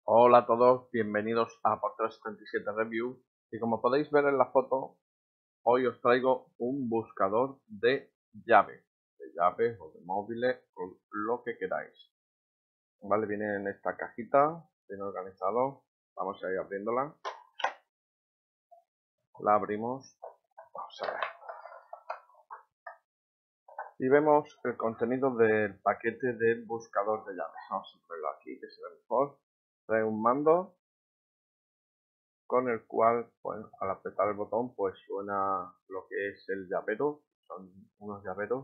Hola a todos, bienvenidos a Portero77 Review y como podéis ver en la foto, hoy os traigo un buscador de llaves o de móviles o lo que queráis. Vale, viene en esta cajita, bien organizado, vamos a ir abriéndola, la abrimos, vamos a ver, y vemos el contenido del paquete del buscador de llaves. Vamos a ponerlo aquí que se ve mejor. Trae un mando con el cual, pues, al apretar el botón, pues suena lo que es el llavero. Son unos llaveros.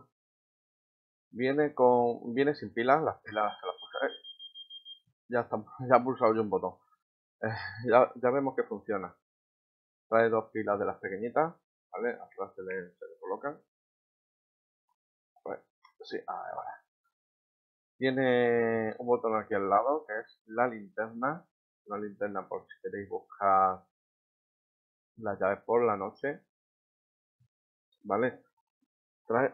Viene sin pilas, las pilas se las puse. Ya está, ya he pulsado yo un botón. Eh, ya vemos que funciona. Trae dos pilas de las pequeñitas, ¿vale? Atrás se le colocan. Pues, sí, vale. Tiene un botón aquí al lado que es la linterna. Una linterna por si queréis buscar las llaves por la noche, ¿vale? Trae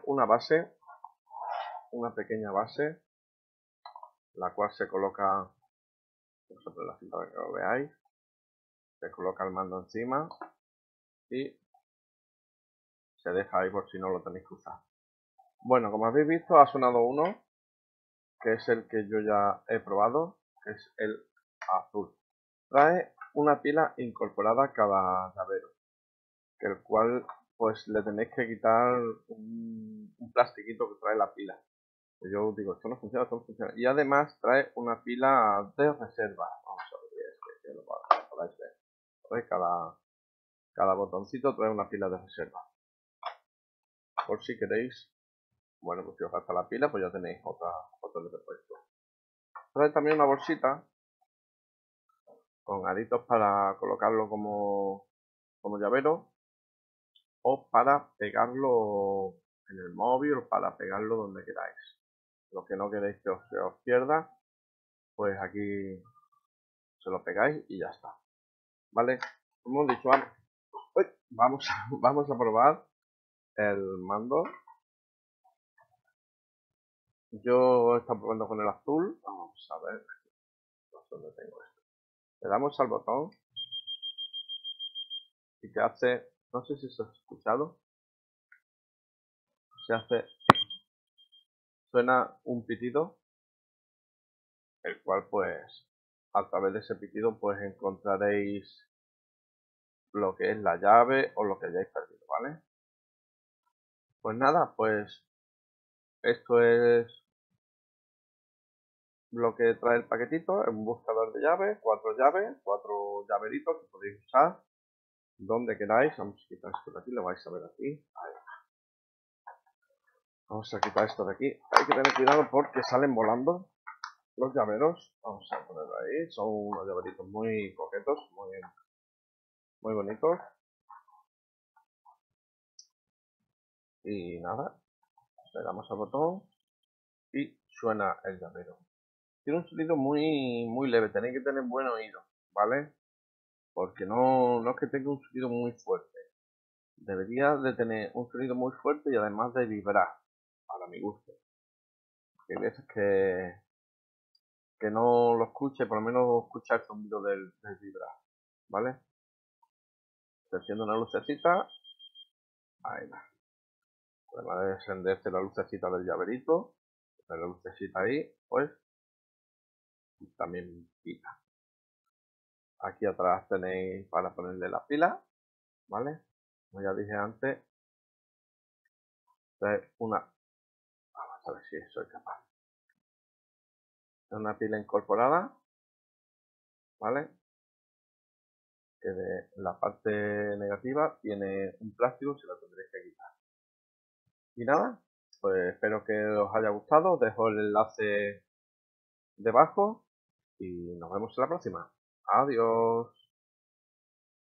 una pequeña base, la cual se coloca, sobre la cinta para que lo veáis, se coloca el mando encima y se deja ahí por si no lo tenéis que usar. Bueno, como habéis visto, ha sonado uno, que es el que yo ya he probado, que es el azul. Trae una pila incorporada a cada llavero, que el cual pues le tenéis que quitar un plastiquito que trae la pila. Yo digo, esto no funciona, esto no funciona. Y además trae una pila de reserva. Vamos a ver, que lo podáis ver. ¿Veis? Cada botoncito trae una pila de reserva. Por si queréis, bueno, pues si os gasta la pila, pues ya tenéis otro de repuesto. Trae también una bolsita con aritos para colocarlo como llavero o para pegarlo en el móvil o para pegarlo donde queráis. Lo que no queréis que se os pierda, pues aquí se lo pegáis y ya está. ¿Vale? Como hemos dicho antes, vamos a probar el mando. Yo he estado probando con el azul. Vamos a ver dónde tengo esto. Le damos al botón y te hace, no sé si se ha escuchado, suena un pitido, el cual pues a través de ese pitido pues encontraréis lo que es la llave o lo que hayáis perdido, ¿vale? Pues nada, pues esto es lo que trae el paquetito, un buscador de llaves, cuatro llaveritos que podéis usar donde queráis. Vamos a quitar esto de aquí, lo vais a ver aquí. Ahí. Vamos a quitar esto de aquí. Hay que tener cuidado porque salen volando los llaveros. Vamos a ponerlo ahí. Son unos llaveritos muy coquetos, muy bonitos. Y nada, le damos al botón y suena el llavero. Tiene un sonido muy leve, tenéis que tener buen oído, ¿vale? Porque no es que tenga un sonido muy fuerte. Debería de tener un sonido muy fuerte y además de vibrar, para mi gusto. Hay veces que no lo escuche, por lo menos escucha el sonido del vibrar, ¿vale? Se enciende una lucecita, ahí va. Además de encenderse la lucecita del llaverito, la lucecita ahí, pues también pila. Aquí atrás tenéis para ponerle la pila, ¿vale? Como ya dije antes, es vamos a ver si soy capaz. Es una pila incorporada, ¿vale? Que de la parte negativa tiene un plástico, se lo tendréis que quitar. Y nada, pues espero que os haya gustado, os dejo el enlace debajo y nos vemos en la próxima. Adiós.